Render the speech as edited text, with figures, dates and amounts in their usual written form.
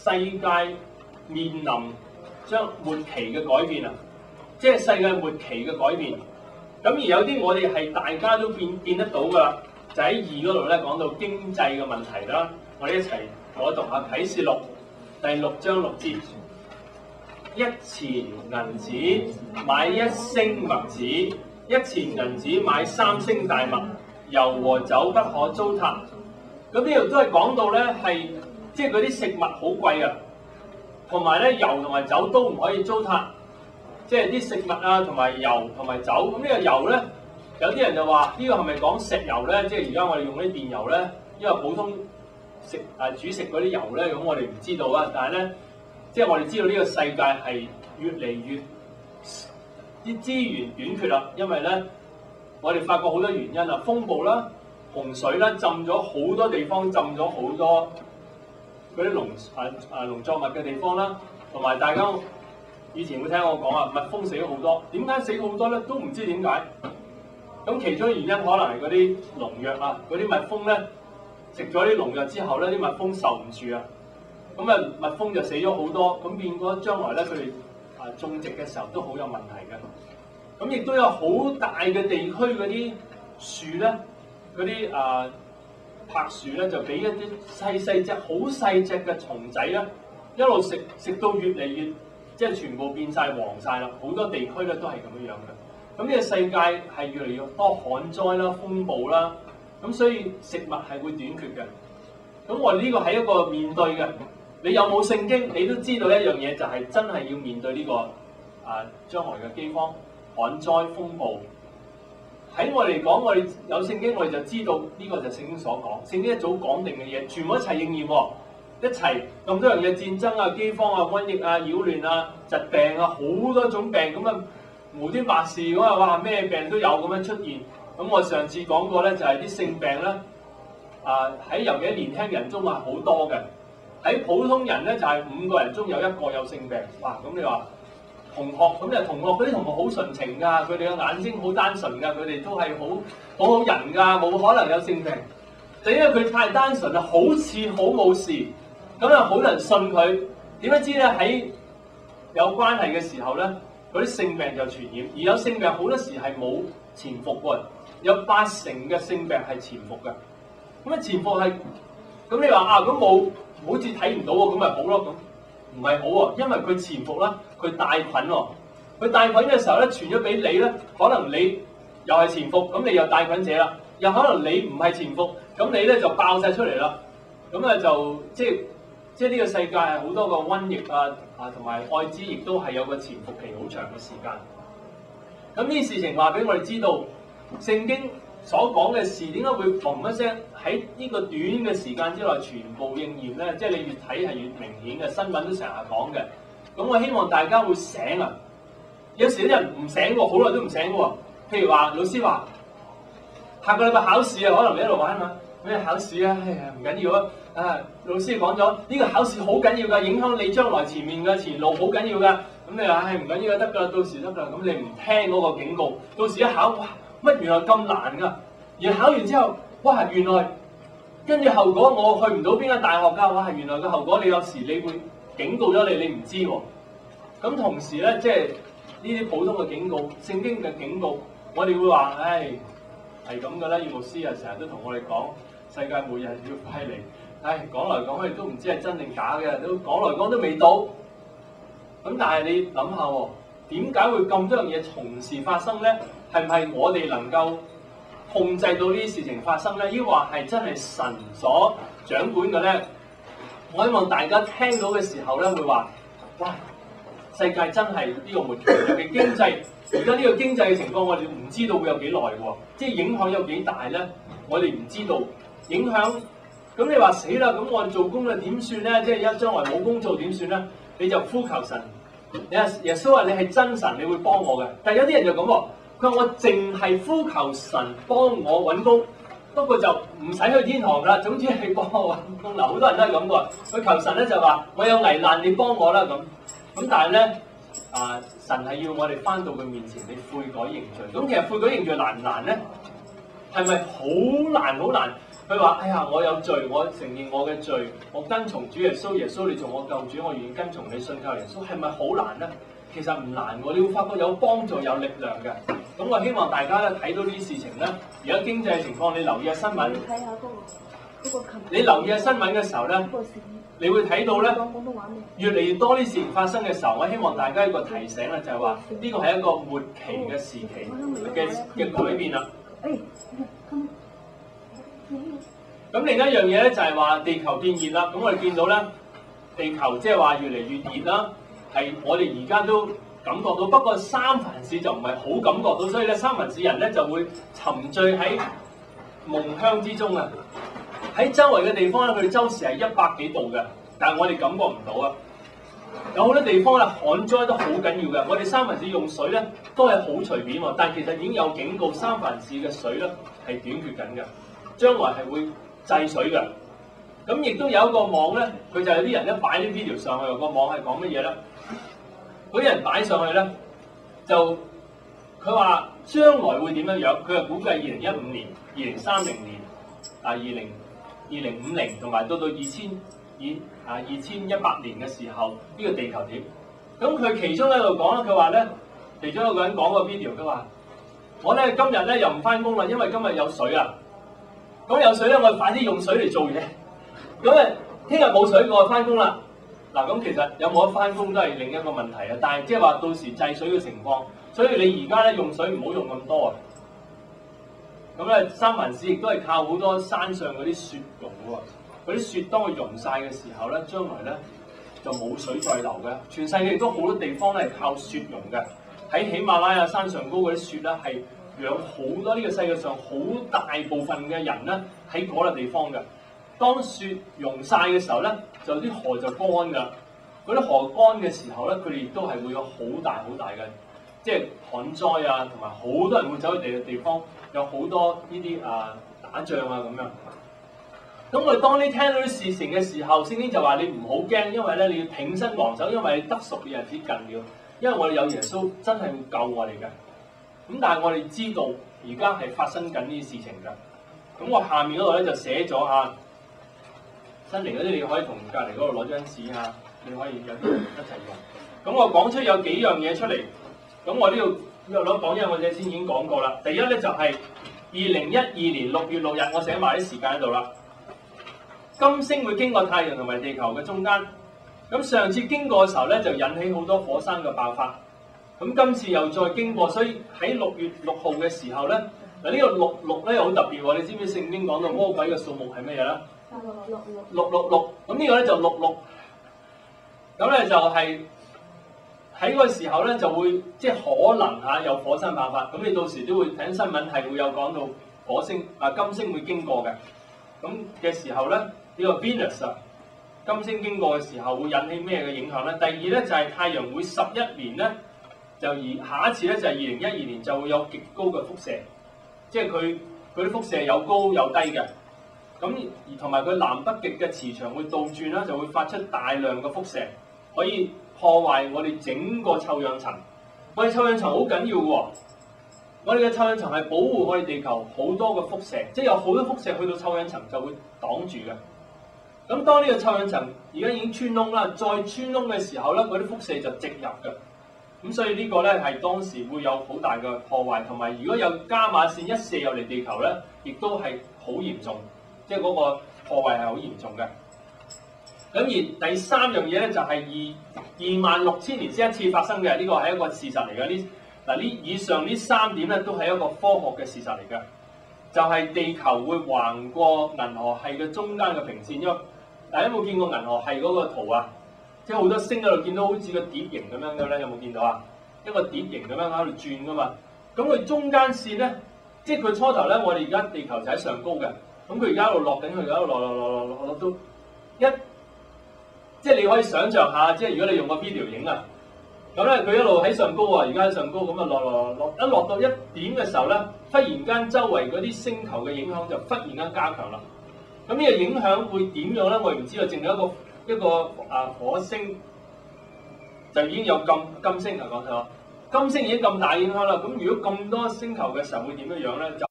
世界面臨將末期嘅改變啊，即係世界末期嘅改變。咁而有啲我哋係大家都見得到㗎啦，就喺2嗰度咧講到經濟嘅問題啦。我哋一齊我讀下啟示錄第6章6節。1錢銀子買1升麥子，1錢銀子買3升大麥，油和酒不可糟蹋。咁呢度都係講到咧係即係嗰啲食物好貴啊，同埋咧油同埋酒都唔可以糟蹋。即係啲食物啊，同埋油同埋酒。咁呢個油咧，有啲人就話呢個係咪講石油咧？即係而家我哋用啲電油咧，因為普通煮食嗰啲油咧，咁我哋唔知道啊。但係咧，即係我哋知道呢個世界係越嚟越啲資源短缺啦。因為咧，我哋發覺好多原因啊，風暴啦、洪水啦，浸咗好多地方，浸咗好多嗰啲農作物嘅地方啦，同埋大家以前會聽我講啊，蜜蜂死咗好多。點解死好多咧？都唔知點解。咁其中原因可能係嗰啲農藥啊，嗰啲蜜蜂咧食咗啲農藥之後咧，啲蜜蜂受唔住啊，咁啊蜜蜂就死咗好多。咁變咗將來咧，佢哋種植嘅時候都好有問題嘅。咁亦都有好大嘅地區嗰啲樹咧，嗰啲柏樹咧，就俾一啲細隻、好細隻嘅蟲仔咧，一路食到越嚟越即係全部變晒黃晒啦。好多地區咧都係咁樣嘅。咁呢個世界係越嚟越多旱災啦、風暴啦，咁所以食物係會短缺嘅。咁我哋呢個係一個面對嘅。你有冇聖經，你都知道一樣嘢，就係真係要面對呢個將來嘅饑荒、旱災、風暴。喺我嚟講，我哋有聖經，我哋就知道呢個就係聖經所講。聖經一早講定嘅嘢，全部一齊應驗喎，一齊咁多樣嘅戰爭啊、饑荒啊、瘟疫啊、擾亂啊、疾病啊，好多種病咁啊。無端白事咁啊！哇，咩病都有咁樣出現。咁我上次講過咧，就係啲性病咧，喺尤其年輕人中係好多嘅。喺普通人咧，就係5個人中有1個有性病。哇！咁你話同學咁就同學嗰啲同學好純情㗎，佢哋嘅眼睛好單純㗎，佢哋都係好人㗎，冇可能有性病。就因為佢太單純啦，好似好冇事，咁啊好多人信佢。點樣知咧？喺有關係嘅時候咧，嗰啲性病就傳染，而有性病好多時係冇潛伏喎，有80%嘅性病係潛伏嘅。咁啊潛伏係，咁你話咁冇好似睇唔到喎，咁咪好咯？咁唔係好喎，因為佢潛伏啦，佢帶菌喎，佢帶菌嘅時候咧傳咗俾你咧，可能你又係潛伏，咁你又帶菌者啦，又可能你唔係潛伏，咁你咧就爆晒出嚟啦，咁啊就即係呢個世界係好多個瘟疫同埋愛滋，亦都係有個潛伏期好長嘅時間。咁呢啲事情話俾我哋知道，聖經所講嘅事點解會砰一聲喺呢個短嘅時間之內全部應驗咧？即係你越睇係越明顯嘅，新聞都成日講嘅。咁我希望大家會醒啊！有時啲人唔醒喎，好耐都唔醒喎。譬如話老師話下個禮拜考試啊，可能你喺度玩嘛？咩考試啊？哎呀唔緊要啊！老師講咗呢個考試好緊要㗎，影響你將來前面嘅前路好緊要㗎。咁你話唔緊要得㗎啦，到時得㗎啦。咁你唔聽嗰個警告，到時一考哇乜原來咁難㗎？而考完之後哇原來跟住後果我去唔到邊間大學㗎？哇原來個後果你有時你會警告咗你唔知喎。咁同時咧即係呢啲普通嘅警告，聖經嘅警告，我哋會話係咁㗎啦。葉牧師啊成日都同我哋講世界末日要快嚟。講來講去都唔知係真定假嘅，都講來講都未到。咁但係你諗下喎，點解會咁多樣嘢同時發生咧？係唔係我哋能夠控制到呢啲事情發生咧？抑或係真係神所掌管嘅咧？我希望大家聽到嘅時候咧，會話：哇！世界真係呢個末期，尤其經濟，而家呢個經濟嘅情況，我哋唔知道會有幾耐喎，即係影響有幾大咧？我哋唔知道影響。咁你話死啦，咁我做工嘅點算咧？即係一將來冇工做點算咧？你就呼求神。你話耶穌話你係真神，你會幫我嘅。但係有啲人就咁喎，佢話我淨係呼求神幫我揾工，不過就唔使去天堂啦。總之係幫我揾工。嗱，好多人都係咁喎。佢求神咧就話我有危難，你幫我啦咁。咁但係咧神係要我哋翻到佢面前，你悔改認罪。咁其實悔改認罪難唔難咧？係咪好難好難？ 佢話：哎呀，我有罪，我承認我嘅罪，我跟從主耶穌，耶穌你做我救主，我願意跟從你，信靠耶穌，係咪好難咧？其實唔難喎，你會發覺有幫助、有力量嘅。咁我希望大家咧睇到呢啲事情咧，而家經濟嘅情況，你留意下新聞。 睇下你留意下新聞嘅時候咧，你會睇到咧，越嚟越多啲事情發生嘅時候，我希望大家一個提醒咧，就係話呢個係一個末期嘅時期嘅改變啦。咁另一樣嘢咧就係話地球變熱啦，咁我哋見到咧地球即係話越嚟越熱啦，係我哋而家都感覺到，不過三藩市就唔係好感覺到，所以咧三藩市人咧就會沉醉喺夢鄉之中啊！喺周圍嘅地方咧，佢哋周時係100幾度嘅，但係我哋感覺唔到啊！有好多地方咧旱災都好緊要嘅，我哋三藩市用水咧都係好隨便喎，但係其實已經有警告三藩市嘅水咧係短缺緊嘅，將來係會制水嘅。咁亦都有一個網咧，佢就有啲人咧擺啲 video 上去，個網係講乜嘢咧？嗰啲人擺上去咧，就佢話將來會點樣樣？佢係估計2015年、2030年、2050同埋到2100年嘅時候，呢個地球點？咁佢其中喺度講啦，佢話咧，其中有個人講個 video，佢話：我咧今日咧又唔翻工啦，因為今日有水啊！咁有水咧，我快啲用水嚟做嘢。咁誒，聽日冇水，我翻工啦。嗱，咁其實有冇得翻工都係另一個問題啊。但係即係話到時制水嘅情況，所以你而家咧用水唔好用咁多啊。咁咧，三藩市亦都係靠好多山上嗰啲雪融喎。嗰啲雪當佢融晒嘅時候咧，將來咧就冇水再流嘅。全世界亦都好多地方咧係靠雪融嘅。喺喜馬拉雅山上高嗰啲雪咧係養好多呢個世界上好大部分嘅人咧喺嗰個地方嘅。當雪融晒嘅時候咧，就啲河就乾㗎。嗰啲河乾嘅時候咧，佢哋亦都係會有好大嘅，即係旱災啊，同埋好多人會走去地方，有好多呢啲打仗啊咁樣。咁我哋當你聽到啲事情嘅時候，聖經就話你唔好驚，因為咧你要挺身昂首，因為你得贖嘅日子近了。因為我哋有耶穌真係會救我哋嘅。咁但係我哋知道而家係發生緊呢啲事情㗎。咁我下面嗰度咧就寫咗新嚟嗰啲，你可以同隔離嗰度攞張紙啊，你可以有啲一齊用。咁我講出有幾樣嘢出嚟。咁我呢度約攞講，因為我哋先已經講過啦。第一咧就係2012年6月6日，我寫埋啲時間喺度啦。金星會經過太陽同埋地球嘅中間。咁上次經過嘅時候咧，就引起好多火山嘅爆發。咁今次又再經過，所以喺6月6號嘅時候咧，嗱呢個6咧又好特別喎。你知唔知聖經講到魔鬼嘅數目係乜嘢咧？666。咁呢個咧就66。咁咧就係喺嗰個時候咧就會即係可能有火山爆發。咁你到時都會睇新聞係會有講到金星會經過嘅。咁嘅時候咧，呢個 Venus 金星經過嘅時候會引起咩嘅影響咧？第二咧就係太陽會11年咧，就下一次咧就係2012年就會有極高嘅輻射，即係佢啲輻射有高有低嘅。咁而同埋佢南北極嘅磁場會倒轉啦，就會發出大量嘅輻射，可以破壞我哋整個臭氧層。我哋臭氧層好緊要喎，我哋嘅臭氧層係保護我哋地球好多嘅輻射，即係有好多輻射去到臭氧層就會擋住嘅。咁當呢個臭氧層而家已經穿窿啦，再穿窿嘅時候咧，嗰啲輻射就直入嘅。咁所以呢個咧係當時會有好大嘅破壞，同埋如果有伽馬線一射入嚟地球咧，亦都係好嚴重，即係嗰個破壞係好嚴重嘅。咁而第三樣嘢咧就係26000年先一次發生嘅，呢個係一個事實嚟嘅。以上呢3點咧都係一個科學嘅事實嚟嘅，就係地球會橫過銀河系嘅中間嘅平線。因為大家有冇見過銀河系嗰個圖啊？即係好多星喺度見到好似個碟形咁樣嘅咧，有冇見到啊？一個碟形咁樣喺度轉噶嘛。咁佢中間線咧，即係佢初頭咧，我哋而家地球就喺上高嘅。咁佢而家一路落緊，佢而家一路落到即係你可以想像下，即係如果你用個 video 影啊，咁咧佢一路喺上高啊，而家喺上高咁啊落到一點嘅時候咧，忽然間周圍嗰啲星球嘅影響就忽然間加強啦。咁呢個影響會點樣咧？我哋唔知道，淨係一個火星就已經有金星啊，講錯，金星已經咁大影響啦。咁如果咁多星球嘅時候會點樣樣咧？就